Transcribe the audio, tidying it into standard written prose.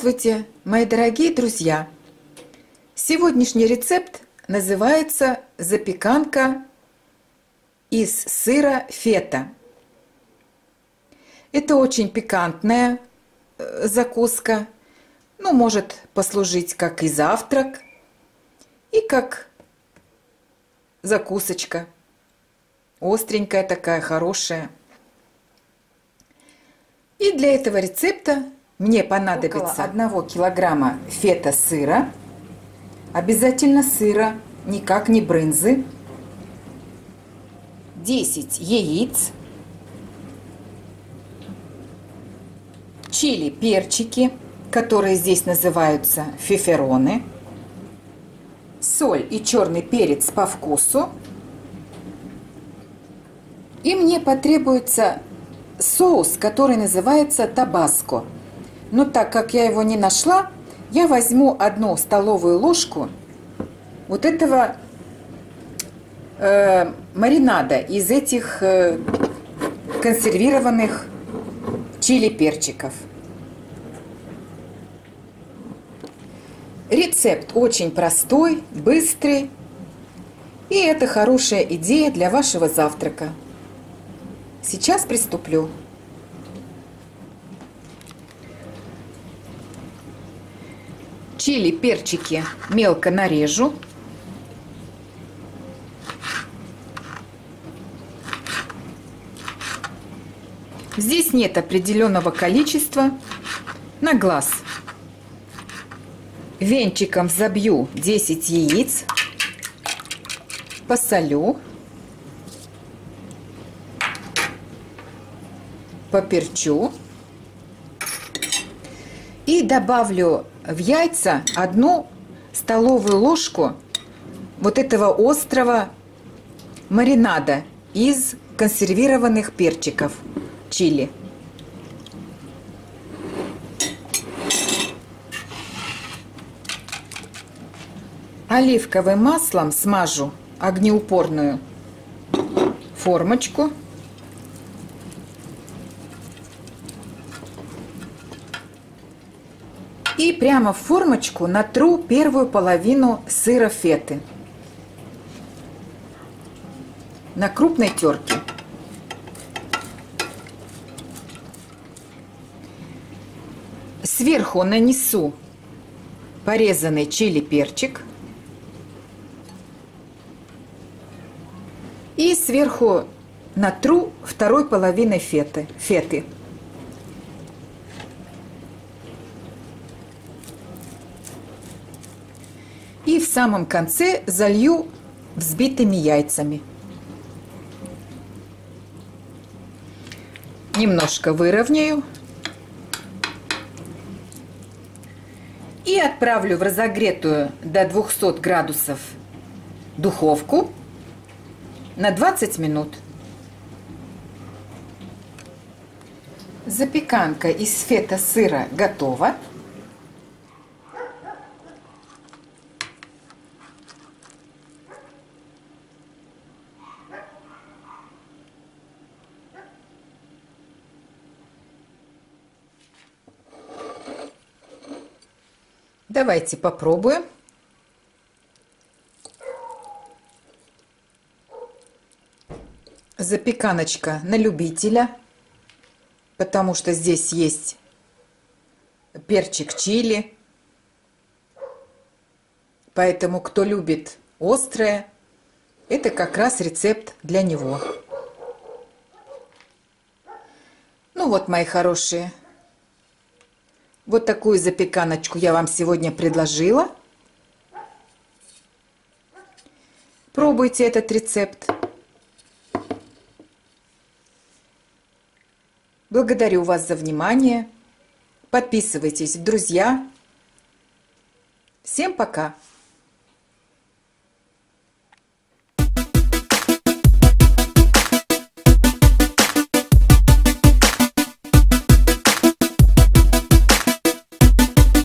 Здравствуйте, мои дорогие друзья! Сегодняшний рецепт называется запеканка из сыра фета. Это очень пикантная закуска, может послужить как и завтрак, и как закусочка. Остренькая такая, хорошая. И для этого рецепта мне понадобится 1 килограмма фета сыра, обязательно сыра, никак не брынзы, 10 яиц, чили, перчики, которые здесь называются фефероны, соль и черный перец по вкусу. И мне потребуется соус, который называется табаско. Но так как я его не нашла, я возьму 1 столовую ложку вот этого маринада из этих консервированных чили-перчиков. Рецепт очень простой, быстрый, и это хорошая идея для вашего завтрака. Сейчас приступлю. Чили, перчики мелко нарежу. Здесь нет определенного количества, на глаз. Венчиком забью 10 яиц, посолю, поперчу и добавлю в яйца 1 столовую ложку вот этого острого маринада из консервированных перчиков чили. Оливковым маслом смажу огнеупорную формочку. И прямо в формочку натру первую половину сыра феты на крупной терке. Сверху нанесу порезанный чили-перчик. И сверху натру второй половиной феты. И в самом конце залью взбитыми яйцами. Немножко выровняю. И отправлю в разогретую до 200 градусов духовку на 20 минут. Запеканка из фета сыра готова. Давайте попробуем. Запеканочка на любителя, потому что здесь есть перчик чили. Поэтому, кто любит острое, это как раз рецепт для него. Ну вот, мои хорошие. Вот такую запеканочку я вам сегодня предложила. Пробуйте этот рецепт. Благодарю вас за внимание. Подписывайтесь в друзья. Всем пока!